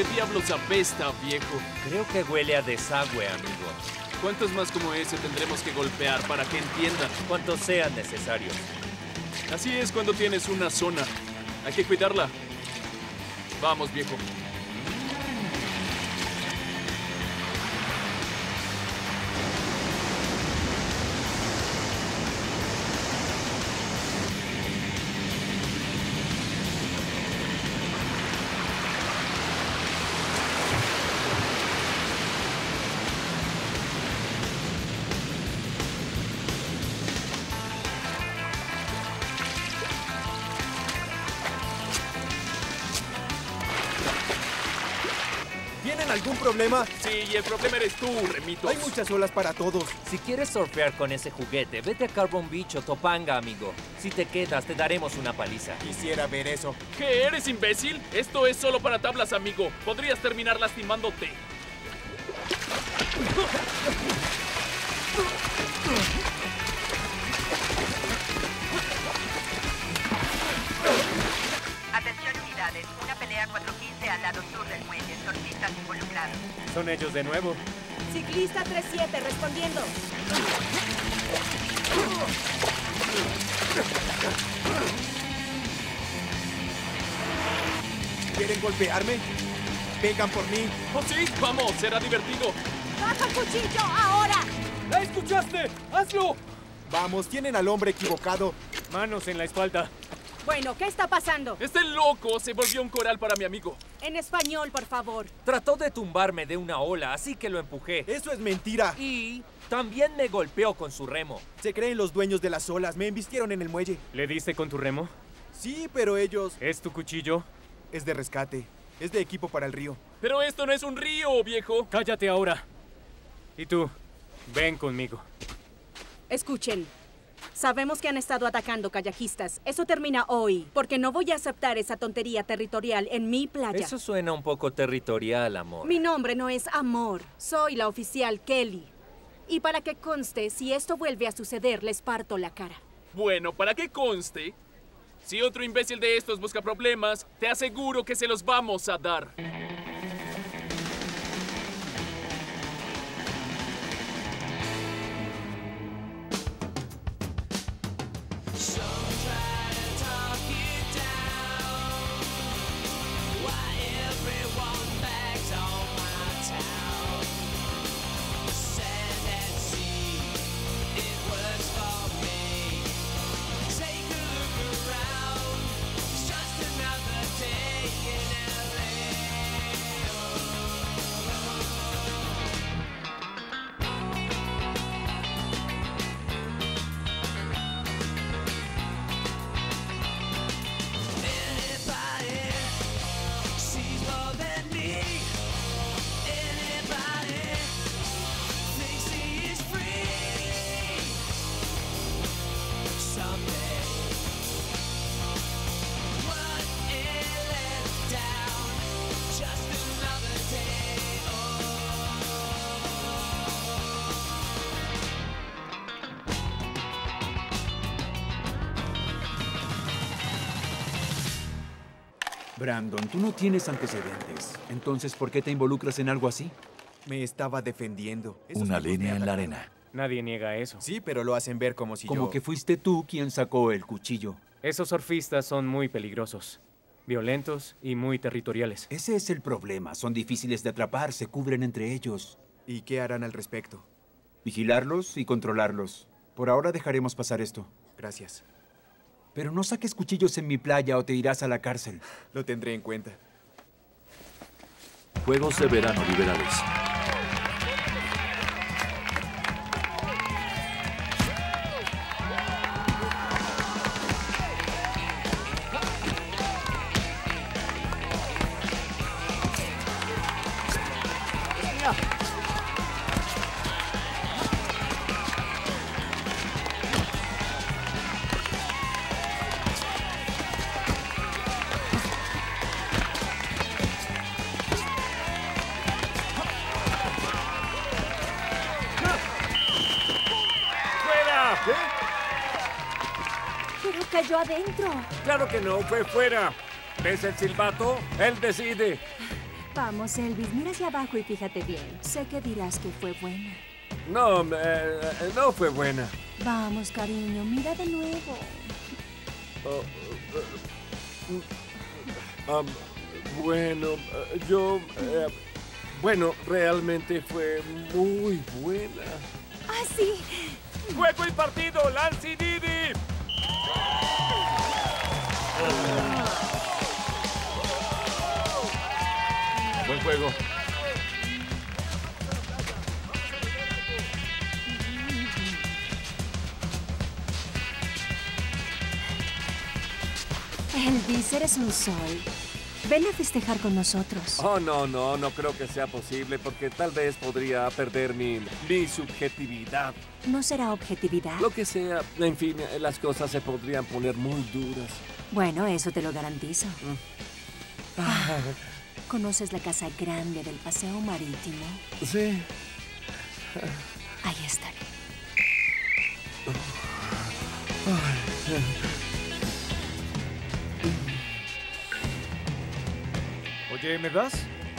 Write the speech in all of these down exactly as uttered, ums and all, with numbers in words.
qué diablos apesta, viejo. Creo que huele a desagüe, amigo. ¿Cuántos más como ese tendremos que golpear para que entiendan? Cuantos sean necesarios. Así es cuando tienes una zona. Hay que cuidarla. Vamos, viejo. ¿Tienen algún problema? Sí, y el problema eres tú, Remitos. Hay muchas olas para todos. Si quieres surfear con ese juguete, vete a Carbon Beach o Topanga, amigo. Si te quedas, te daremos una paliza. Quisiera ver eso. ¿Qué, eres imbécil? Esto es solo para tablas, amigo. Podrías terminar lastimándote. Atención unidades, una pelea cuatro quince al lado sur del muelle, surfistas involucrados. Son ellos de nuevo. Ciclista tres siete, respondiendo. ¿Quieren golpearme? Vengan por mí. ¿Oh, sí? Vamos, será divertido. ¡Baja el cuchillo, ahora! ¿La escuchaste? ¡Hazlo! Vamos, tienen al hombre equivocado. Manos en la espalda. Bueno, ¿qué está pasando? Este loco se volvió un coral para mi amigo. En español, por favor. Trató de tumbarme de una ola, así que lo empujé. Eso es mentira. Y también me golpeó con su remo. Se creen los dueños de las olas. Me embistieron en el muelle. ¿Le diste con tu remo? Sí, pero ellos... ¿Es tu cuchillo? Es de rescate. Es de equipo para el río. Pero esto no es un río, viejo. Cállate ahora. Y tú, ven conmigo. Escuchen. Sabemos que han estado atacando kayakistas. Eso termina hoy, porque no voy a aceptar esa tontería territorial en mi playa. Eso suena un poco territorial, amor. Mi nombre no es Amor. Soy la oficial Kelly. Y para que conste, si esto vuelve a suceder, les parto la cara. Bueno, para que conste, si otro imbécil de estos busca problemas, te aseguro que se los vamos a dar. Brandon, tú no tienes antecedentes. Entonces, ¿por qué te involucras en algo así? Me estaba defendiendo. Esos Una tipos me línea en la atacaron. arena. Nadie niega eso. Sí, pero lo hacen ver como si Como yo... que fuiste tú quien sacó el cuchillo. Esos surfistas son muy peligrosos, violentos y muy territoriales. Ese es el problema. Son difíciles de atrapar, se cubren entre ellos. ¿Y qué harán al respecto? Vigilarlos y controlarlos. Por ahora dejaremos pasar esto. Gracias. Pero no saques cuchillos en mi playa o te irás a la cárcel. Lo tendré en cuenta. Juegos de verano liberales. Pero cayó adentro. Claro que no, fue fuera. ¿Ves el silbato? Él decide. Vamos, Elvis, mira hacia abajo y fíjate bien. Sé que dirás que fue buena. No, eh, no fue buena. Vamos, cariño, mira de nuevo. Oh, uh, uh, um, bueno, uh, yo... Uh, bueno, realmente fue muy buena. ¡Ah, sí! ¡Juego y partido, Lance y Didi! Buen juego. Elvis, eres un sol. Ven a festejar con nosotros. Oh, no, no, no creo que sea posible porque tal vez podría perder mi, mi subjetividad. No será objetividad. Lo que sea, en fin, las cosas se podrían poner muy duras. Bueno, eso te lo garantizo. Mm. Ah, ¿conoces la casa grande del paseo marítimo? Sí. Ahí estaré. Oye, ¿me das?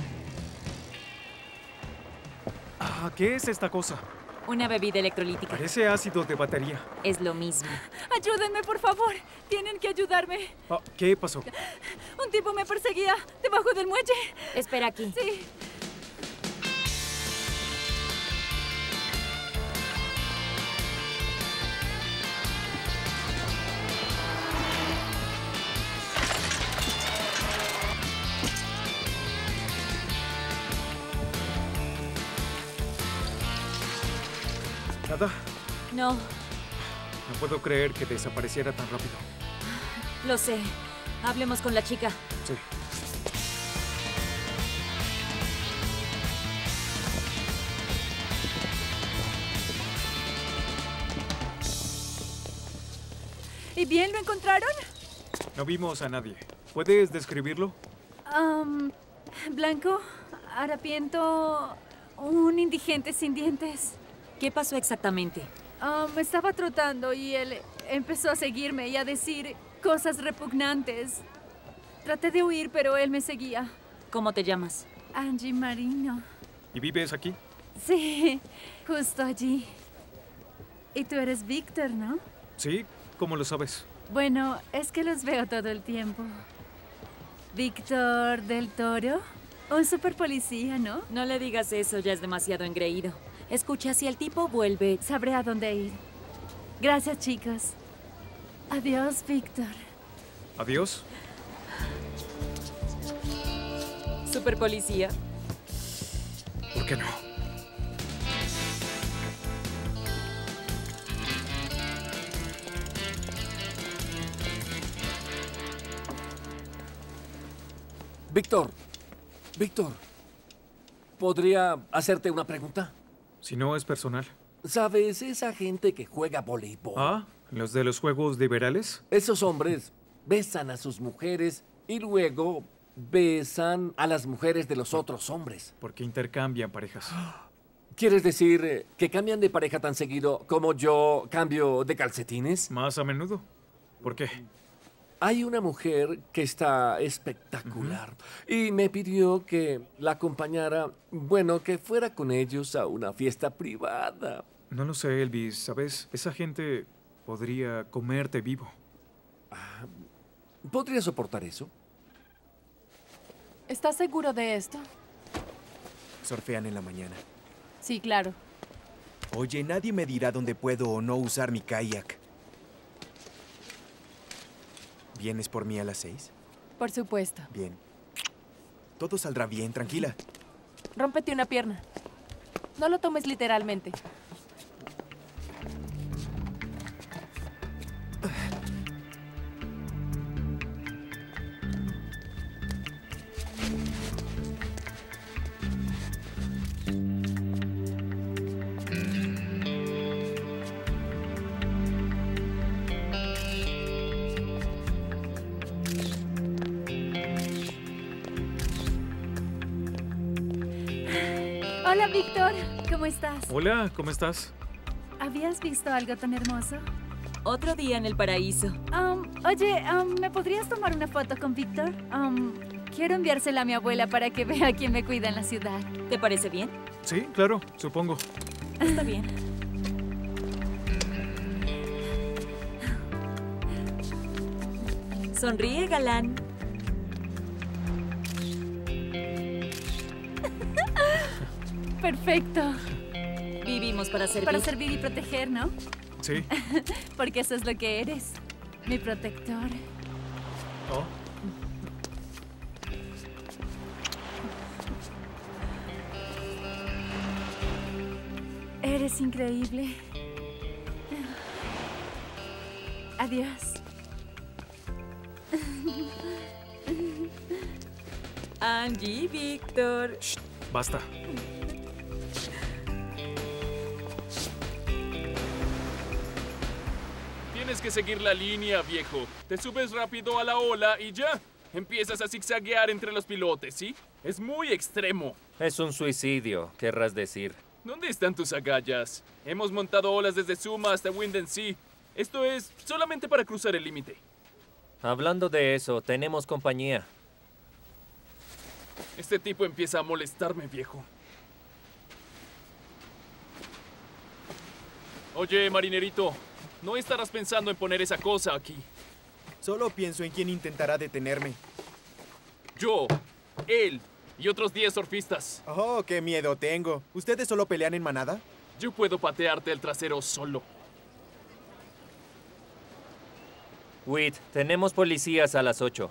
Ah, ¿qué es esta cosa? Una bebida electrolítica. Parece ácido de batería. Es lo mismo. Ayúdenme, por favor. Tienen que ayudarme. Ah, ¿qué pasó? Un tipo me perseguía debajo del muelle. Espera aquí. Sí. ¿Nada? No. No puedo creer que desapareciera tan rápido. Lo sé. Hablemos con la chica. Sí. ¿Y bien lo encontraron? No vimos a nadie. ¿Puedes describirlo? Um, blanco, harapiento, un indigente sin dientes. ¿Qué pasó exactamente? Um, estaba trotando y él empezó a seguirme y a decir cosas repugnantes. Traté de huir, pero él me seguía. ¿Cómo te llamas? Angie Marino. ¿Y vives aquí? Sí, justo allí. Y tú eres Víctor, ¿no? Sí, ¿cómo lo sabes? Bueno, es que los veo todo el tiempo. Víctor del Toro, un super policía, ¿no? No le digas eso, ya es demasiado engreído. Escucha, si el tipo vuelve... Sabré a dónde ir. Gracias, chicos. Adiós, Víctor. Adiós. Super policía. ¿Por qué no? Víctor, Víctor, ¿podría hacerte una pregunta? Si no es personal. ¿Sabes esa gente que juega voleibol? Ah, ¿los de los juegos liberales? Esos hombres besan a sus mujeres y luego besan a las mujeres de los otros hombres. Porque intercambian parejas. ¿Quieres decir eh, que cambian de pareja tan seguido como yo cambio de calcetines? Más a menudo. ¿Por qué? Hay una mujer que está espectacular uh-huh. y me pidió que la acompañara, bueno, que fuera con ellos a una fiesta privada. No lo sé, Elvis. ¿Sabes? Esa gente podría comerte vivo. Ah, ¿podría soportar eso? ¿Estás seguro de esto? Surfean en la mañana. Sí, claro. Oye, nadie me dirá dónde puedo o no usar mi kayak. ¿Vienes por mí a las seis? Por supuesto. Bien. Todo saldrá bien, tranquila. Rómpete una pierna. No lo tomes literalmente. Hola, Víctor. ¿Cómo estás? Hola, ¿cómo estás? ¿Habías visto algo tan hermoso? Otro día en el paraíso. Um, oye, um, ¿me podrías tomar una foto con Víctor? Um, Quiero enviársela a mi abuela para que vea quién me cuida en la ciudad. ¿Te parece bien? Sí, claro, supongo. Está bien. Sonríe, galán. Perfecto. Vivimos para servir. Para servir y proteger, ¿no? Sí. Porque eso es lo que eres. Mi protector. Oh. Eres increíble. Adiós. Angie, Víctor. Shh, basta. Tienes que seguir la línea, viejo. Te subes rápido a la ola y ya. Empiezas a zigzaguear entre los pilotes, ¿sí? Es muy extremo. Es un suicidio, querrás decir. ¿Dónde están tus agallas? Hemos montado olas desde Suma hasta Wind Sea. Esto es solamente para cruzar el límite. Hablando de eso, tenemos compañía. Este tipo empieza a molestarme, viejo. Oye, marinerito, no estarás pensando en poner esa cosa aquí. Solo pienso en quién intentará detenerme. Yo, él y otros diez surfistas. Oh, qué miedo tengo. ¿Ustedes solo pelean en manada? Yo puedo patearte el trasero solo. Whit, tenemos policías a las ocho.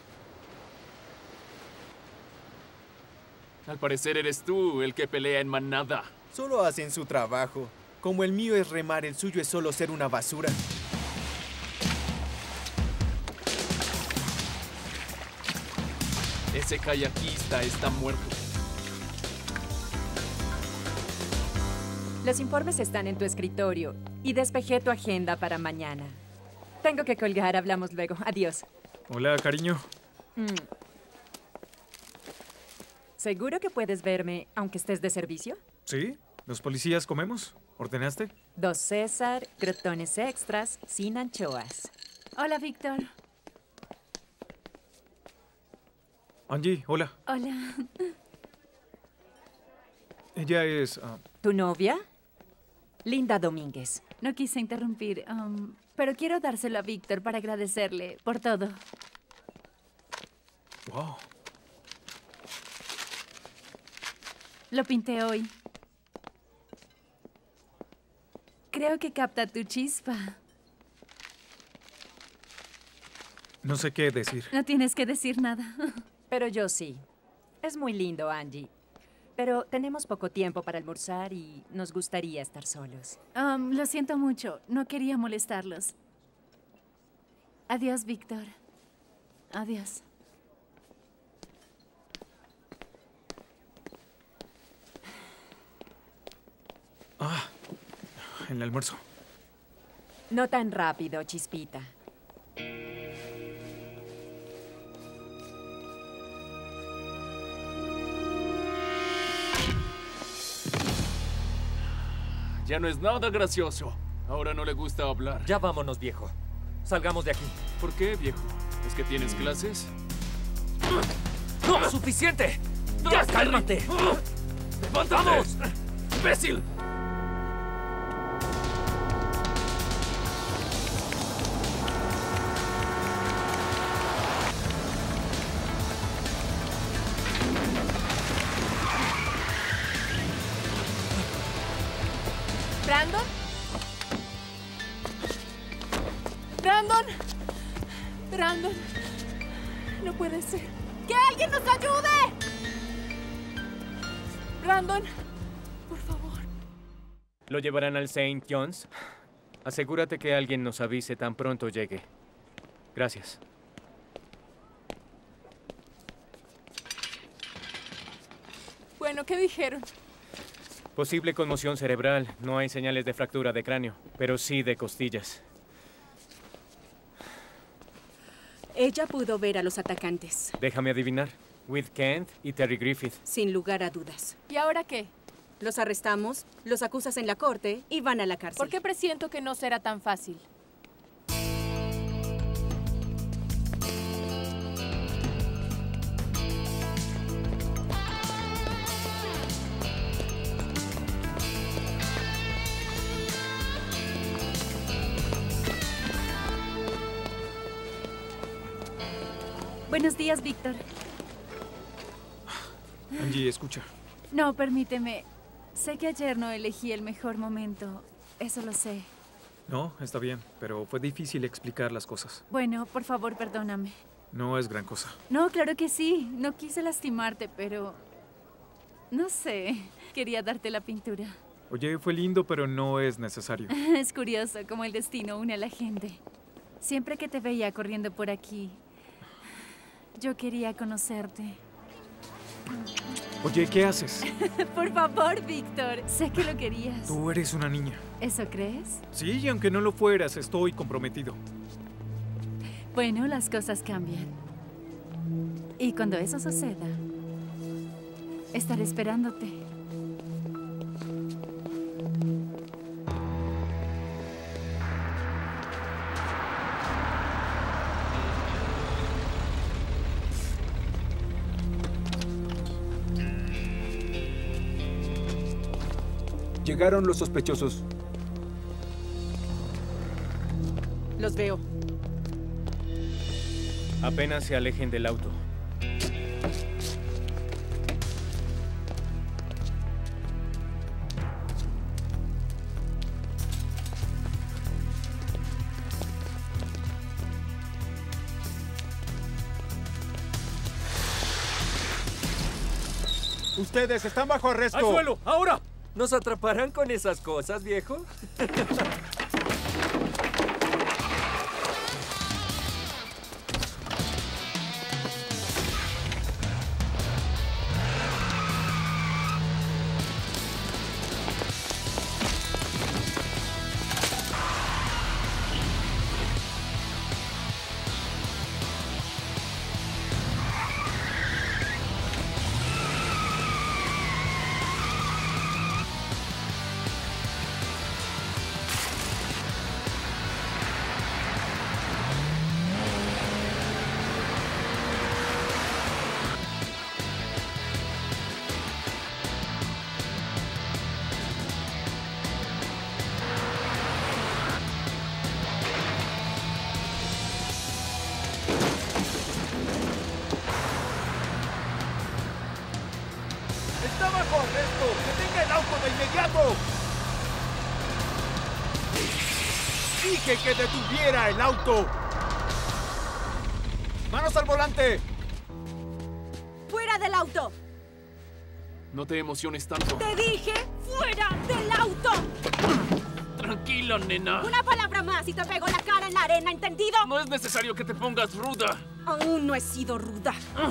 Al parecer eres tú el que pelea en manada. Solo hacen su trabajo. Como el mío es remar, el suyo es solo ser una basura. Ese kayakista está muerto. Los informes están en tu escritorio y despejé tu agenda para mañana. Tengo que colgar, hablamos luego. Adiós. Hola, cariño. Mm. ¿Seguro que puedes verme aunque estés de servicio? ¿Sí? ¿Los policías comemos? ¿Ordenaste? Dos César, crotones extras, sin anchoas. Hola, Víctor. Angie, hola. Hola. Ella es... Uh... ¿Tu novia? Linda Domínguez. No quise interrumpir, um, pero quiero dárselo a Víctor para agradecerle por todo. Wow. Lo pinté hoy. Creo que capta tu chispa. No sé qué decir. No tienes que decir nada. Pero yo sí. Es muy lindo, Angie. Pero tenemos poco tiempo para almorzar y nos gustaría estar solos. Um, lo siento mucho. No quería molestarlos. Adiós, Víctor. Adiós. Ah, el almuerzo. No tan rápido, Chispita. Ya no es nada gracioso. Ahora no le gusta hablar. Ya vámonos, viejo. Salgamos de aquí. ¿Por qué, viejo? ¿Es que tienes clases? ¡No! ¡Suficiente! ¡Ya, cálmate! ¡Levantamos! ¡Imbécil! ¿Brandon? ¿Brandon? ¿Brandon? No puede ser. ¡Que alguien nos ayude! ¿Brandon? Por favor. ¿Lo llevarán al Saint John's? Asegúrate que alguien nos avise tan pronto llegue. Gracias. Bueno, ¿qué dijeron? Posible conmoción cerebral. No hay señales de fractura de cráneo, pero sí de costillas. Ella pudo ver a los atacantes. Déjame adivinar. With Kent y Terry Griffith. Sin lugar a dudas. ¿Y ahora qué? Los arrestamos, los acusas en la corte y van a la cárcel. ¿Por qué presiento que no será tan fácil? Buenos días, Víctor. Angie, escucha. No, permíteme. Sé que ayer no elegí el mejor momento. Eso lo sé. No, está bien, pero fue difícil explicar las cosas. Bueno, por favor, perdóname. No es gran cosa. No, claro que sí. No quise lastimarte, pero... no sé. Quería darte la pintura. Oye, fue lindo, pero no es necesario. Es curioso cómo el destino une a la gente. Siempre que te veía corriendo por aquí, yo quería conocerte. Oye, ¿qué haces? Por favor, Víctor. Sé que lo querías. Tú eres una niña. ¿Eso crees? Sí, y aunque no lo fueras, estoy comprometido. Bueno, las cosas cambian. Y cuando eso suceda, estaré esperándote. Llegaron los sospechosos. Los veo. Apenas se alejen del auto. Ustedes están bajo arresto. ¡Al suelo! ¡Ahora! ¿Nos atraparán con esas cosas, viejo? ¡Está bajo arresto! ¡Detenga el auto de inmediato! ¡Dije que detuviera el auto! ¡Manos al volante! ¡Fuera del auto! No te emociones tanto. ¡Te dije fuera del auto! Tranquila, nena. Una palabra más y te pego la cara en la arena, ¿entendido? No es necesario que te pongas ruda. Aún no he sido ruda. Ah.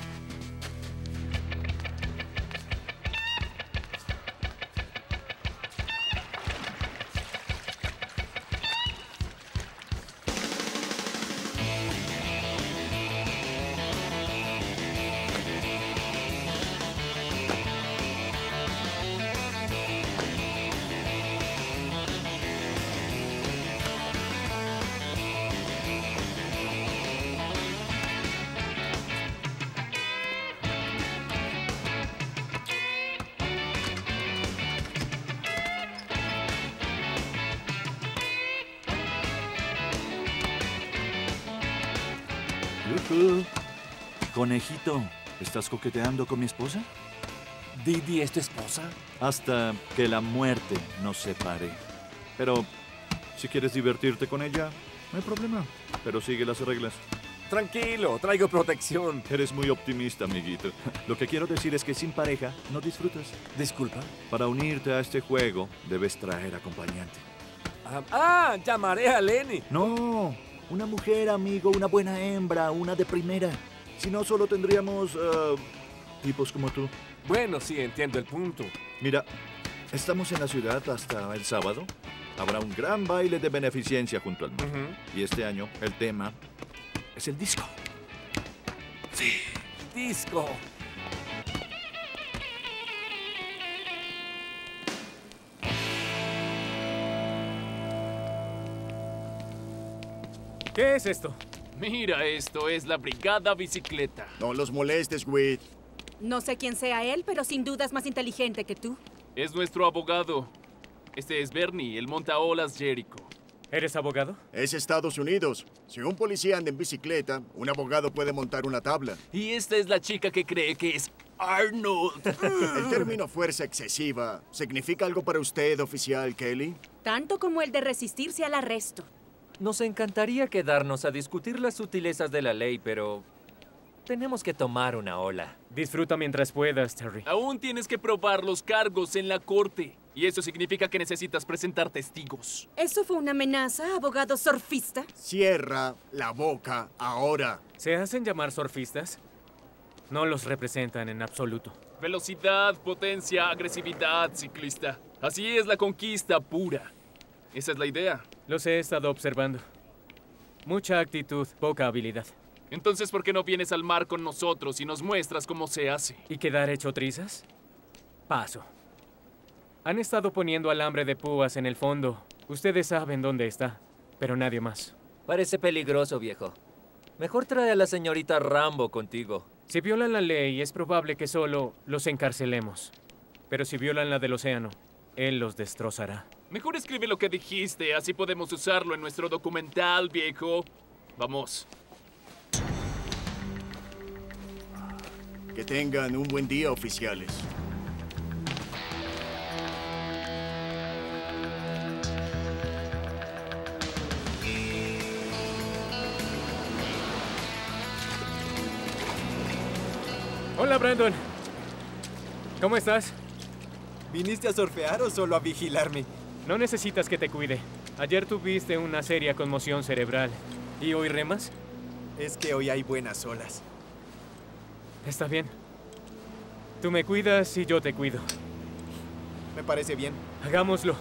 Yujú. Conejito, ¿estás coqueteando con mi esposa? ¿Didi es tu esposa? Hasta que la muerte nos separe. Pero si quieres divertirte con ella, no hay problema. Pero sigue las reglas. Tranquilo, traigo protección. Eres muy optimista, amiguito. Lo que quiero decir es que sin pareja no disfrutas. Disculpa. Para unirte a este juego, debes traer acompañante. Ah, ah, llamaré a Lenny. No, una mujer, amigo, una buena hembra, una de primera. Si no, solo tendríamos uh, tipos como tú. Bueno, sí, entiendo el punto. Mira, estamos en la ciudad hasta el sábado. Habrá un gran baile de beneficencia junto al mar. Uh-huh. Y este año el tema es el disco. Sí, disco. ¿Qué es esto? Mira esto, es la Brigada Bicicleta. No los molestes, Whit. No sé quién sea él, pero sin duda es más inteligente que tú. Es nuestro abogado. Este es Bernie, el montaolas Jericho. ¿Eres abogado? Es Estados Unidos. Si un policía anda en bicicleta, un abogado puede montar una tabla. Y esta es la chica que cree que es Arnold. El término fuerza excesiva, ¿significa algo para usted, oficial Kelly? Tanto como el de resistirse al arresto. Nos encantaría quedarnos a discutir las sutilezas de la ley, pero tenemos que tomar una ola. Disfruta mientras puedas, Terry. Aún tienes que probar los cargos en la corte. Y eso significa que necesitas presentar testigos. ¿Eso fue una amenaza, abogado surfista? Cierra la boca ahora. ¿Se hacen llamar surfistas? No los representan en absoluto. Velocidad, potencia, agresividad, ciclista. Así es la conquista pura. Esa es la idea. Los he estado observando. Mucha actitud, poca habilidad. Entonces, ¿por qué no vienes al mar con nosotros y nos muestras cómo se hace? ¿Y quedar hecho trizas? Paso. Han estado poniendo alambre de púas en el fondo. Ustedes saben dónde está, pero nadie más. Parece peligroso, viejo. Mejor trae a la señorita Rambo contigo. Si violan la ley, es probable que solo los encarcelemos. Pero si violan la del océano, él los destrozará. Mejor escribe lo que dijiste, así podemos usarlo en nuestro documental, viejo. Vamos. Que tengan un buen día, oficiales. Hola, Brandon. ¿Cómo estás? ¿Viniste a surfear o solo a vigilarme? No necesitas que te cuide. Ayer tuviste una seria conmoción cerebral. ¿Y hoy remas? Es que hoy hay buenas olas. Está bien. Tú me cuidas y yo te cuido. Me parece bien. Hagámoslo.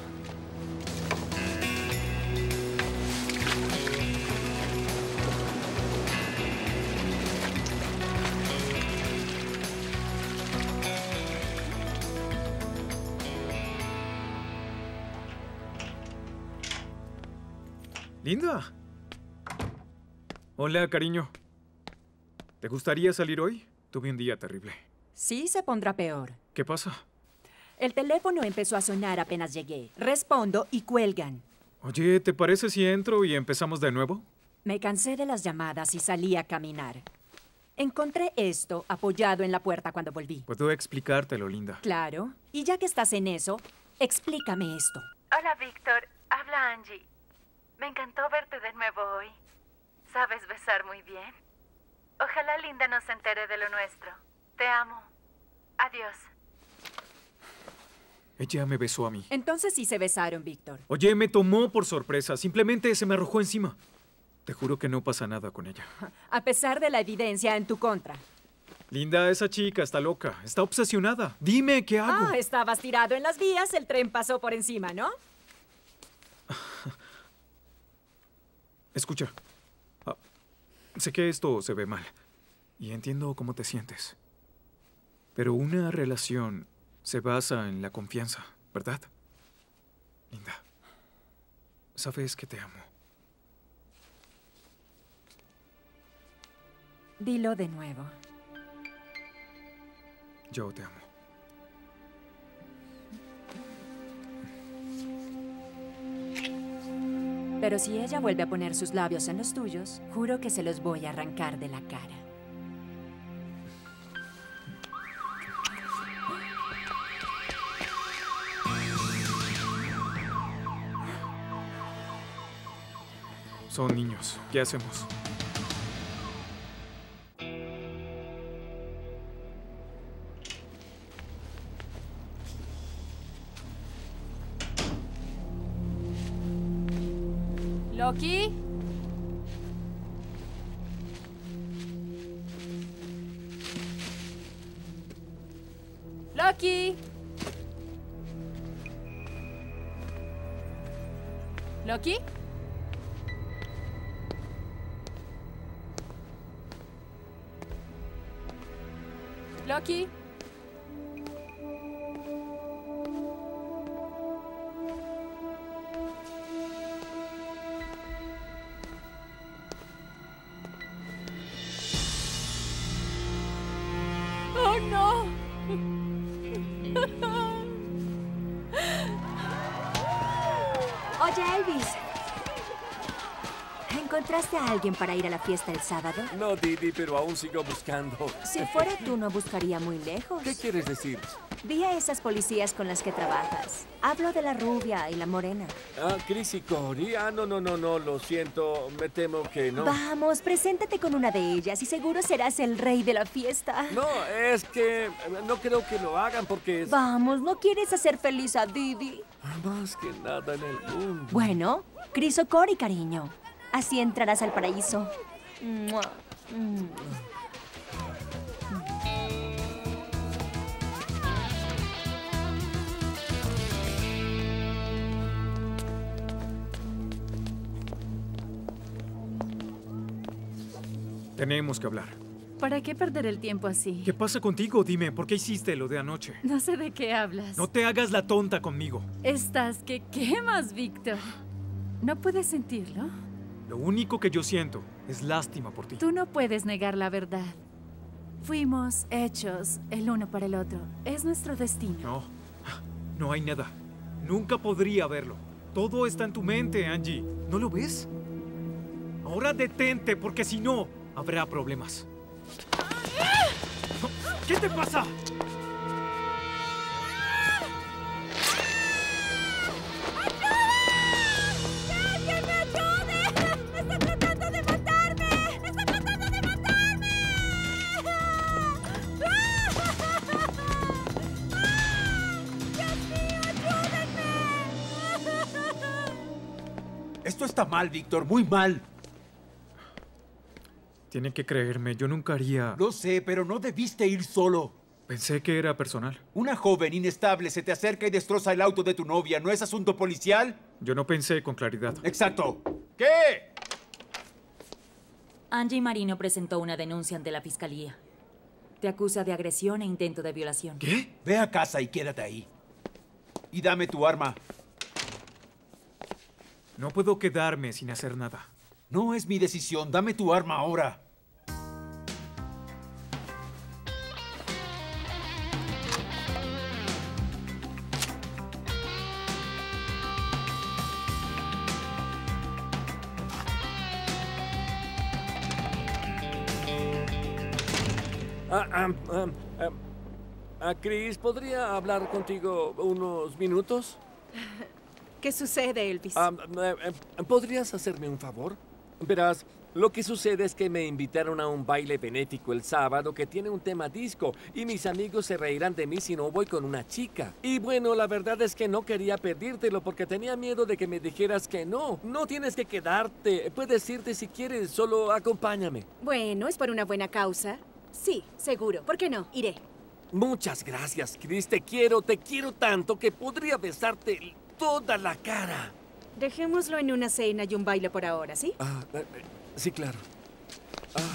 Linda. Hola, cariño. ¿Te gustaría salir hoy? Tuve un día terrible. Sí, se pondrá peor. ¿Qué pasa? El teléfono empezó a sonar apenas llegué. Respondo y cuelgan. Oye, ¿te parece si entro y empezamos de nuevo? Me cansé de las llamadas y salí a caminar. Encontré esto apoyado en la puerta cuando volví. Puedo explicártelo, Linda. Claro. Y ya que estás en eso, explícame esto. Hola, Víctor. Habla Angie. Me encantó verte de nuevo hoy. Sabes besar muy bien. Ojalá Linda no se entere de lo nuestro. Te amo. Adiós. Ella me besó a mí. Entonces sí se besaron, Víctor. Oye, me tomó por sorpresa. Simplemente se me arrojó encima. Te juro que no pasa nada con ella. A pesar de la evidencia en tu contra. Linda, esa chica está loca. Está obsesionada. Dime, ¿qué hago? Ah, estabas tirado en las vías, el tren pasó por encima, ¿no? Escucha. Ah, sé que esto se ve mal. Y entiendo cómo te sientes. Pero una relación se basa en la confianza, ¿verdad? Linda, sabes que te amo. Dilo de nuevo. Yo te amo. Pero si ella vuelve a poner sus labios en los tuyos, juro que se los voy a arrancar de la cara. Son niños. ¿Qué hacemos? ¿Loki? ¿Loki? ¿Loki? ¿Loki? ¡Oh, no! Oye, Elvis. ¿Encontraste a alguien para ir a la fiesta el sábado? No, Didi, pero aún sigo buscando. Si fuera tú, no buscaría muy lejos. ¿Qué quieres decir? Vi a esas policías con las que trabajas. Hablo de la rubia y la morena. Ah, Chris y Cory. Ah, no, no, no, no, lo siento. Me temo que no. Vamos, preséntate con una de ellas y seguro serás el rey de la fiesta. No, es que no creo que lo hagan porque es... Vamos, ¿no quieres hacer feliz a Didi? Más que nada en el mundo. Bueno, Chris o Cory, cariño. Así entrarás al paraíso. ¡Mua! Mm. Tenemos que hablar. ¿Para qué perder el tiempo así? ¿Qué pasa contigo? Dime, ¿por qué hiciste lo de anoche? No sé de qué hablas. No te hagas la tonta conmigo. Estás que quemas, Víctor. ¿No puedes sentirlo? Lo único que yo siento es lástima por ti. Tú no puedes negar la verdad. Fuimos hechos el uno para el otro. Es nuestro destino. No, no hay nada. Nunca podría verlo. Todo está en tu mente, Angie. ¿No lo ves? Ahora detente, porque si no, habrá problemas. ¿Qué te pasa? Esto está mal, Víctor, muy mal. Tiene que creerme, yo nunca haría... Lo sé, pero no debiste ir solo. Pensé que era personal. Una joven inestable se te acerca y destroza el auto de tu novia. ¿No es asunto policial? Yo no pensé con claridad. Exacto. ¿Qué? Angie Marino presentó una denuncia ante la fiscalía. Te acusa de agresión e intento de violación. ¿Qué? Ve a casa y quédate ahí. Y dame tu arma. No puedo quedarme sin hacer nada. No es mi decisión. Dame tu arma ahora. Ah, ah, ah, ah, ah, Chris, ¿podría hablar contigo unos minutos? ¿Qué sucede, Elvis? Ah, eh, eh, ¿Podrías hacerme un favor? Verás, lo que sucede es que me invitaron a un baile benéfico el sábado que tiene un tema disco y mis amigos se reirán de mí si no voy con una chica. Y bueno, la verdad es que no quería perdírtelo porque tenía miedo de que me dijeras que no. No tienes que quedarte. Puedes irte si quieres, solo acompáñame. Bueno, es por una buena causa. Sí, seguro. ¿Por qué no? Iré. Muchas gracias, Chris. Te quiero, te quiero tanto que podría besarte toda la cara. Dejémoslo en una cena y un baile por ahora, ¿sí? Ah, eh, eh, sí, claro. Ah.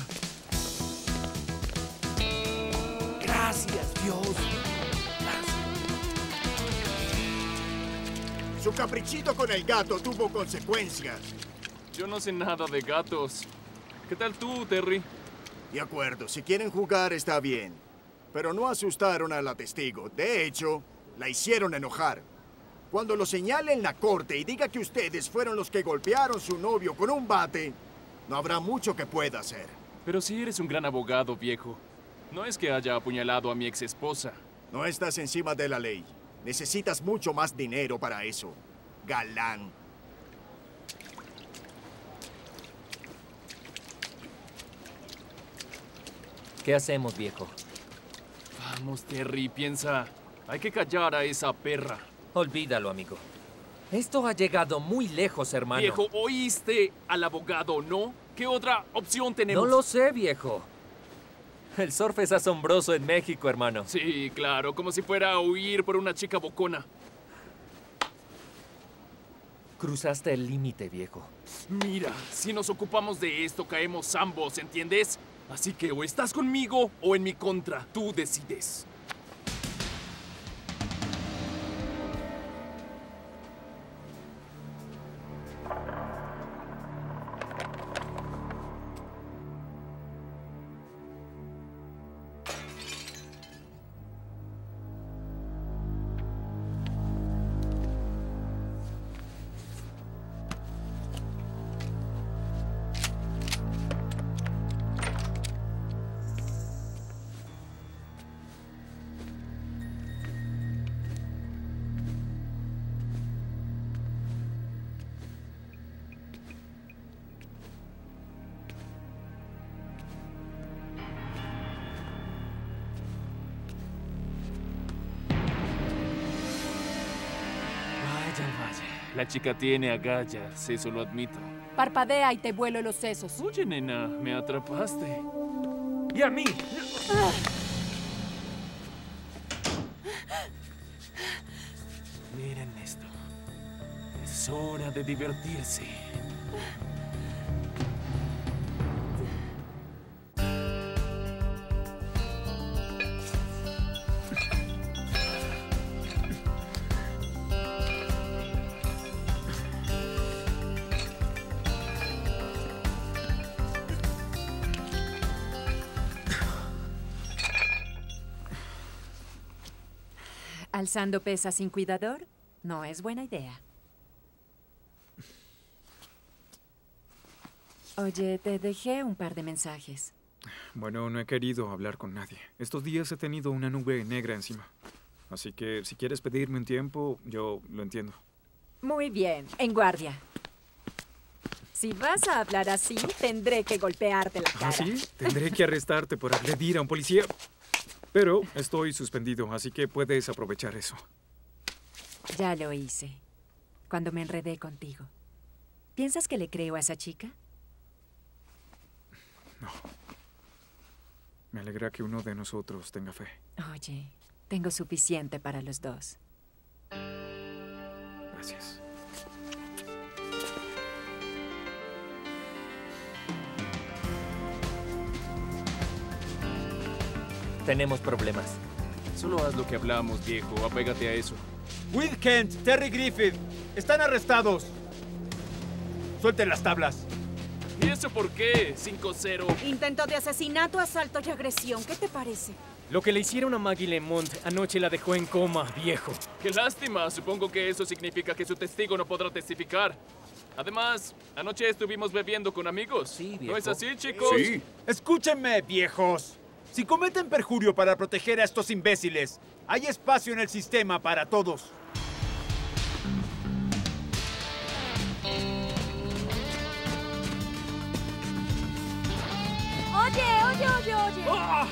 Gracias, Dios. Gracias. Su caprichito con el gato tuvo consecuencias. Yo no sé nada de gatos. ¿Qué tal tú, Terry? De acuerdo, si quieren jugar está bien. Pero no asustaron a la testigo. De hecho, la hicieron enojar. Cuando lo señale en la corte y diga que ustedes fueron los que golpearon a su novio con un bate, no habrá mucho que pueda hacer. Pero si eres un gran abogado, viejo. No es que haya apuñalado a mi ex esposa. No estás encima de la ley. Necesitas mucho más dinero para eso, galán. ¿Qué hacemos, viejo? Vamos, Terry, piensa. Hay que callar a esa perra. Olvídalo, amigo. Esto ha llegado muy lejos, hermano. Viejo, ¿oíste al abogado, no? ¿Qué otra opción tenemos? No lo sé, viejo. El surf es asombroso en México, hermano. Sí, claro, como si fuera a huir por una chica bocona. Cruzaste el límite, viejo. Mira, si nos ocupamos de esto, caemos ambos, ¿entiendes? Así que o estás conmigo o en mi contra. Tú decides. La chica tiene agallas, eso lo admito. Parpadea y te vuelo los sesos. Oye, nena, me atrapaste. ¡Y a mí! Ah. Miren esto. Es hora de divertirse. ¿Alzando pesas sin cuidador? No es buena idea. Oye, te dejé un par de mensajes. Bueno, no he querido hablar con nadie. Estos días he tenido una nube negra encima. Así que si quieres pedirme un tiempo, yo lo entiendo. Muy bien, en guardia. Si vas a hablar así, tendré que golpearte la cara. ¿Ah, sí? Tendré que arrestarte por agredir a un policía. Pero estoy suspendido, así que puedes aprovechar eso. Ya lo hice. Cuando me enredé contigo. ¿Piensas que le creo a esa chica? No. Me alegra que uno de nosotros tenga fe. Oye, tengo suficiente para los dos. Gracias. Tenemos problemas. Solo haz lo que hablamos, viejo. Apégate a eso. Will Kent, Terry Griffith, están arrestados. Suelten las tablas. ¿Y eso por qué? cinco cero. Intento de asesinato, asalto y agresión. ¿Qué te parece? Lo que le hicieron a Maggie Lemont anoche la dejó en coma, viejo. ¡Qué lástima! Supongo que eso significa que su testigo no podrá testificar. Además, anoche estuvimos bebiendo con amigos. Sí, viejo. ¿No es así, chicos? Sí. Escúchenme, viejos. Si cometen perjurio para proteger a estos imbéciles, hay espacio en el sistema para todos. Oye, oye, oye, oye. ¡Ah!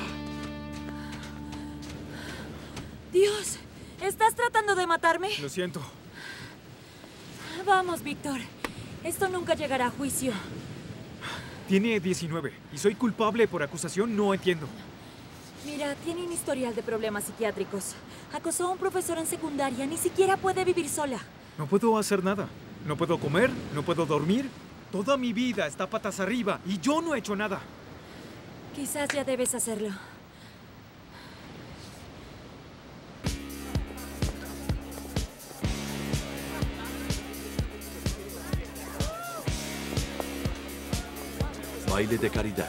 Dios, ¿estás tratando de matarme? Lo siento. Vamos, Víctor. Esto nunca llegará a juicio. Tiene diecinueve y soy culpable por acusación, no entiendo. Mira, tiene un historial de problemas psiquiátricos. Acosó a un profesor en secundaria, ni siquiera puede vivir sola. No puedo hacer nada. No puedo comer, no puedo dormir. Toda mi vida está patas arriba y yo no he hecho nada. Quizás ya debes hacerlo. Baile de caridad.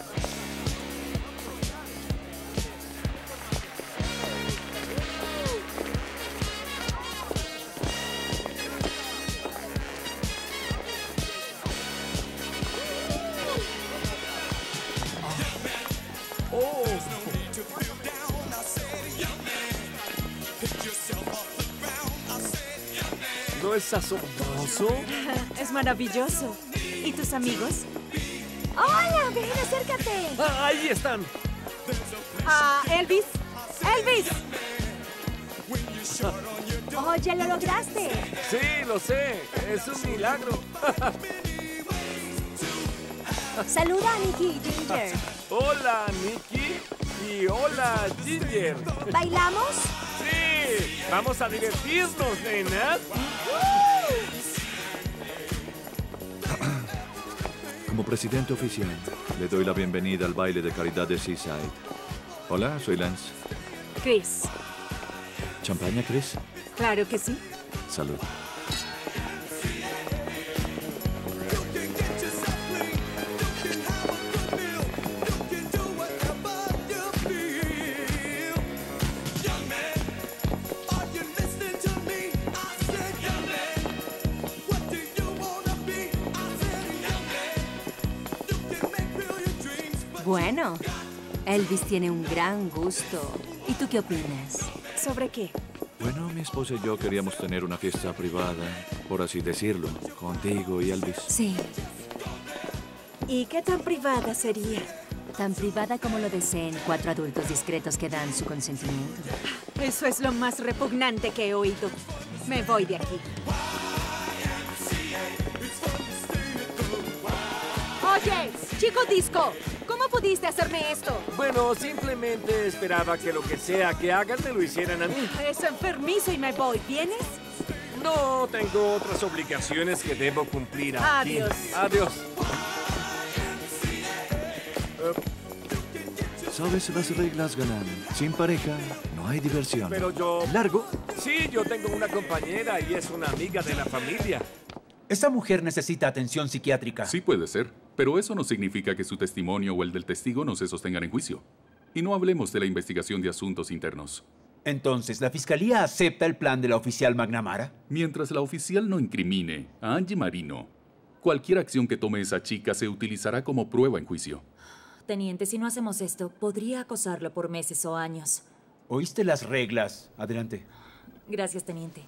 ¿No es asombroso? Es maravilloso. ¿Y tus amigos? ¡Hola! ¡Ven, acércate! Ah, ahí están. Ah, Elvis. ¡Elvis! ¡Oye, lo lograste! Sí, lo sé. Es un milagro. Saluda a Nicky y Ginger. Hola, Nicky. Y hola, Ginger. ¿Bailamos? Sí. Vamos a divertirnos, nenas. Como presidente oficial, le doy la bienvenida al baile de caridad de Seaside. Hola, soy Lance. Chris. ¿Champaña, Chris? Claro que sí. Salud. Bueno, Elvis tiene un gran gusto. ¿Y tú qué opinas? ¿Sobre qué? Bueno, mi esposa y yo queríamos tener una fiesta privada, por así decirlo, contigo y Elvis. Sí. ¿Y qué tan privada sería? Tan privada como lo deseen cuatro adultos discretos que dan su consentimiento. Eso es lo más repugnante que he oído. Me voy de aquí. ¡Oye! ¡Chico disco! ¿Cómo pudiste hacerme esto? Bueno, simplemente esperaba que lo que sea que hagan me lo hicieran a mí. Es enfermizo y me voy. ¿Vienes? No, tengo otras obligaciones que debo cumplir aquí. Adiós. Adiós. ¿Sabes las reglas, galán? Sin pareja, no hay diversión. Pero yo... ¿Largo? Sí, yo tengo una compañera y es una amiga de la familia. Esta mujer necesita atención psiquiátrica. Sí puede ser, pero eso no significa que su testimonio o el del testigo no se sostengan en juicio. Y no hablemos de la investigación de asuntos internos. Entonces, ¿la fiscalía acepta el plan de la oficial McNamara? Mientras la oficial no incrimine a Angie Marino, cualquier acción que tome esa chica se utilizará como prueba en juicio. Teniente, si no hacemos esto, podría acosarlo por meses o años. ¿Oíste las reglas? Adelante. Gracias, teniente.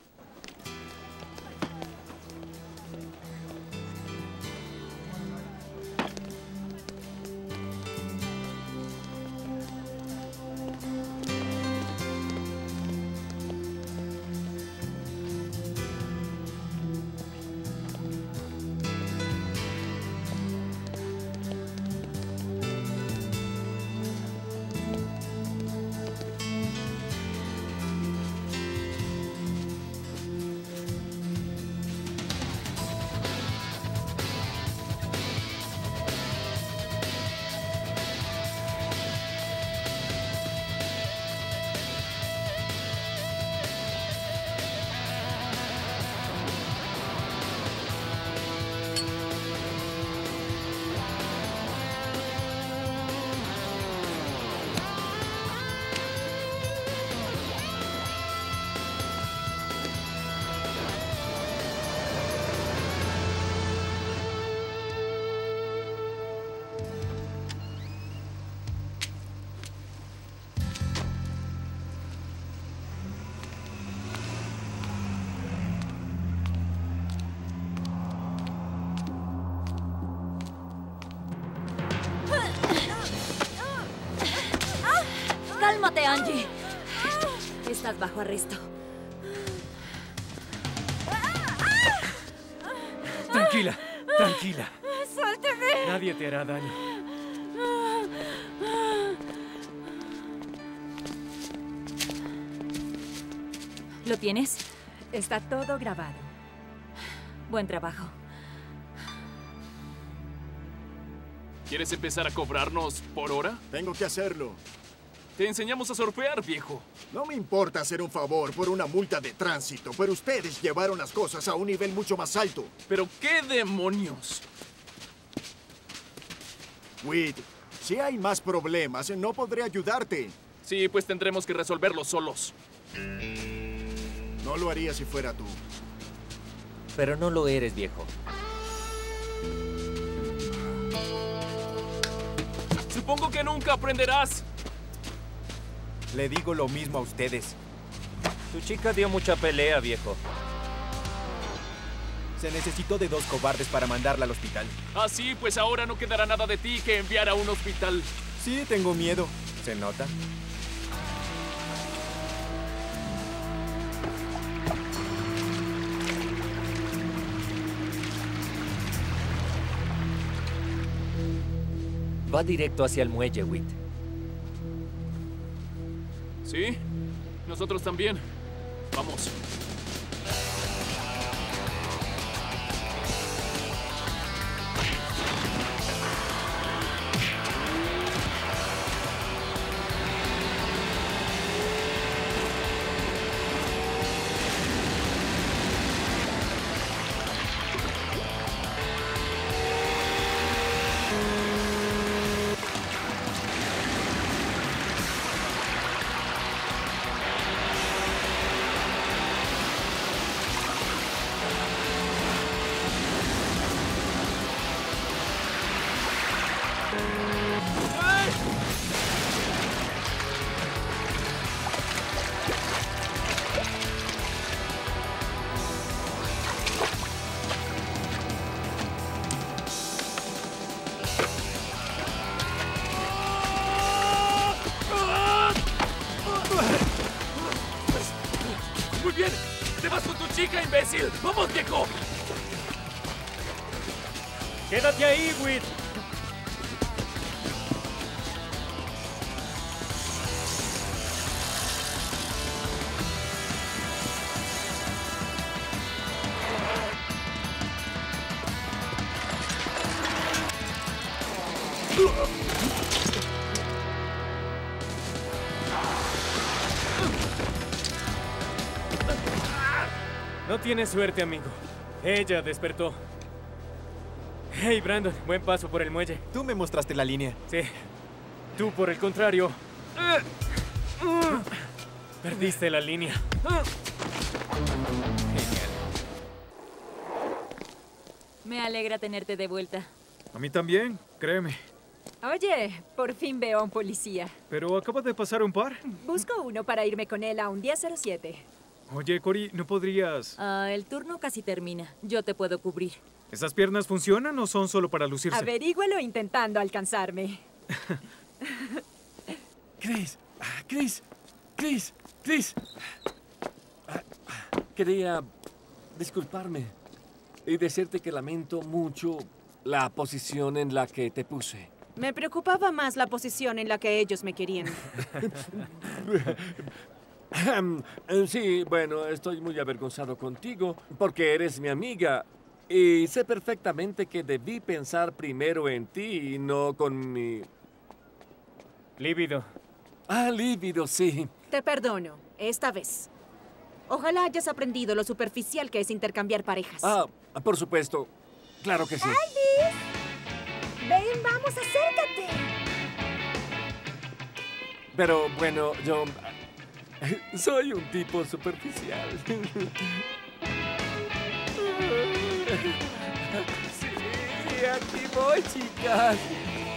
¡Cálmate, Angie! Estás bajo arresto. Tranquila, tranquila. ¡Suélteme! Nadie te hará daño. ¿Lo tienes? Está todo grabado. Buen trabajo. ¿Quieres empezar a cobrarnos por hora? Tengo que hacerlo. Te enseñamos a surfear, viejo. No me importa hacer un favor por una multa de tránsito, pero ustedes llevaron las cosas a un nivel mucho más alto. ¿Pero qué demonios? Whit, si hay más problemas, no podré ayudarte. Sí, pues tendremos que resolverlos solos. No lo haría si fuera tú. Pero no lo eres, viejo. Supongo que nunca aprenderás. Le digo lo mismo a ustedes. Tu chica dio mucha pelea, viejo. Se necesitó de dos cobardes para mandarla al hospital. Ah, sí, pues ahora no quedará nada de ti que enviar a un hospital. Sí, tengo miedo. ¿Se nota? Va directo hacia el muelle, Whit. ¿Sí? Nosotros también. Vamos. Muy bien. Te vas con tu chica, imbécil. ¡Vamos, viejo! ¡Quédate ahí, Whit! No tienes suerte, amigo. Ella despertó. Hey, Brandon, buen paso por el muelle. Tú me mostraste la línea. Sí. Tú, por el contrario, perdiste la línea. Me alegra tenerte de vuelta. A mí también, créeme. Oye, por fin veo a un policía. Pero acaba de pasar un par. Busco uno para irme con él a un día cero siete. Oye, Cory, ¿no podrías...? Ah, el turno casi termina. Yo te puedo cubrir. ¿Esas piernas funcionan o son solo para lucirse? Averígualo intentando alcanzarme. Chris, Chris, Chris, Chris. Quería disculparme y decirte que lamento mucho la posición en la que te puse. Me preocupaba más la posición en la que ellos me querían. Sí, bueno, estoy muy avergonzado contigo porque eres mi amiga y sé perfectamente que debí pensar primero en ti y no con mi... Líbido. Ah, líbido, sí. Te perdono, esta vez. Ojalá hayas aprendido lo superficial que es intercambiar parejas. Ah, por supuesto. Claro que sí. ¡Alvis! Ven, vamos, acércate. Pero bueno, yo... soy un tipo superficial. Sí, aquí voy, chicas.